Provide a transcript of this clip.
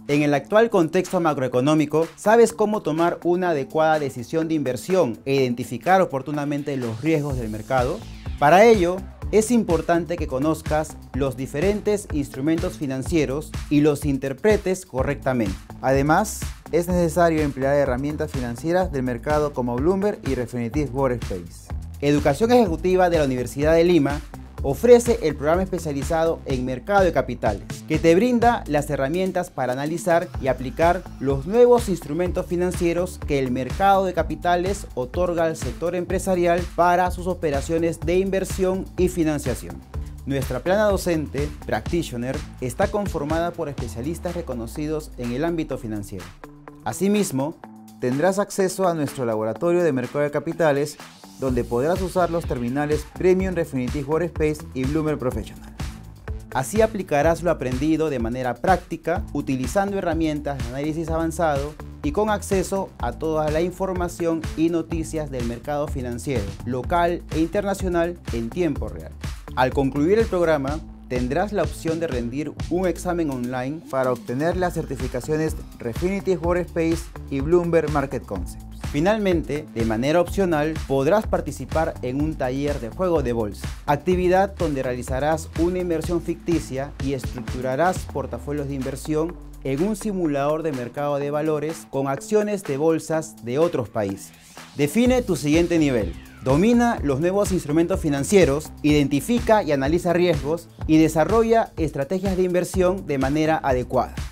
En el actual contexto macroeconómico, ¿sabes cómo tomar una adecuada decisión de inversión e identificar oportunamente los riesgos del mercado? Para ello, es importante que conozcas los diferentes instrumentos financieros y los interpretes correctamente. Además, es necesario emplear herramientas financieras del mercado como Bloomberg y Refinitiv Workspace. Educación Ejecutiva de la Universidad de Lima ofrece el programa especializado en mercado de capitales, que te brinda las herramientas para analizar y aplicar los nuevos instrumentos financieros que el mercado de capitales otorga al sector empresarial para sus operaciones de inversión y financiación. Nuestra plana docente, Practitioner, está conformada por especialistas reconocidos en el ámbito financiero. Asimismo, tendrás acceso a nuestro laboratorio de mercado de capitales, donde podrás usar los terminales Premium Refinitiv Workspace y Bloomberg Professional. Así aplicarás lo aprendido de manera práctica, utilizando herramientas de análisis avanzado y con acceso a toda la información y noticias del mercado financiero, local e internacional en tiempo real. Al concluir el programa, tendrás la opción de rendir un examen online para obtener las certificaciones Refinitiv Workspace y Bloomberg Market Concepts. Finalmente, de manera opcional, podrás participar en un taller de juego de bolsa, actividad donde realizarás una inversión ficticia y estructurarás portafolios de inversión en un simulador de mercado de valores con acciones de bolsas de otros países. Define tu siguiente nivel. Domina los nuevos instrumentos financieros, identifica y analiza riesgos y desarrolla estrategias de inversión de manera adecuada.